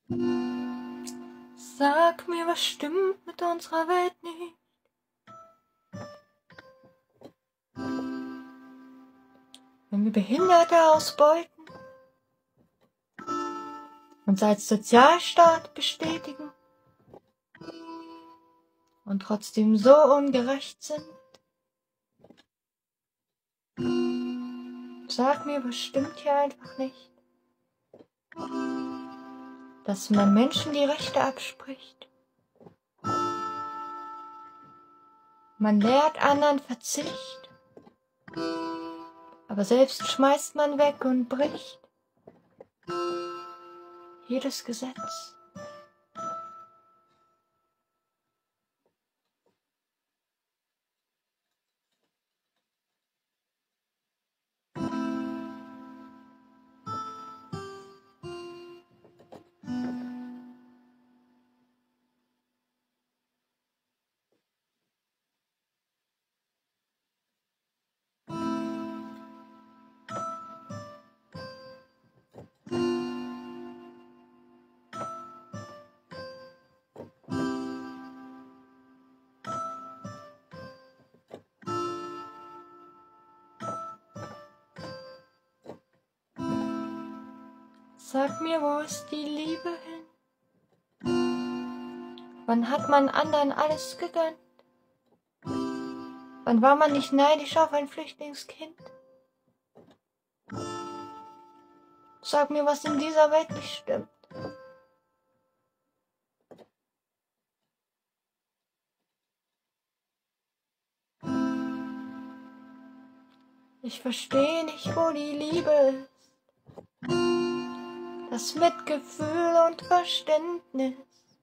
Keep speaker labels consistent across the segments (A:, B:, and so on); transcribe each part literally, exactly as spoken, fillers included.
A: Sag mir, was stimmt mit unserer Welt nicht? Wenn wir Behinderte ausbeuten, uns als Sozialstaat bestätigen und trotzdem so ungerecht sind. Sag mir, was stimmt hier einfach nicht? Dass man Menschen die Rechte abspricht. Man lehrt anderen Verzicht, aber selbst schmeißt man weg und bricht jedes Gesetz. Sag mir, wo ist die Liebe hin? Wann hat man anderen alles gegönnt? Wann war man nicht neidisch auf ein Flüchtlingskind? Sag mir, was in dieser Welt nicht stimmt. Ich verstehe nicht, wo die Liebe ist. Das Mitgefühl und Verständnis.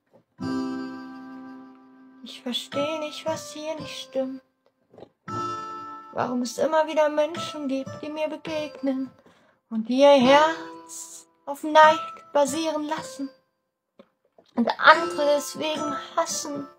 A: Ich verstehe nicht, was hier nicht stimmt. Warum es immer wieder Menschen gibt, die mir begegnen und die ihr Herz auf Neid basieren lassen und andere deswegen hassen.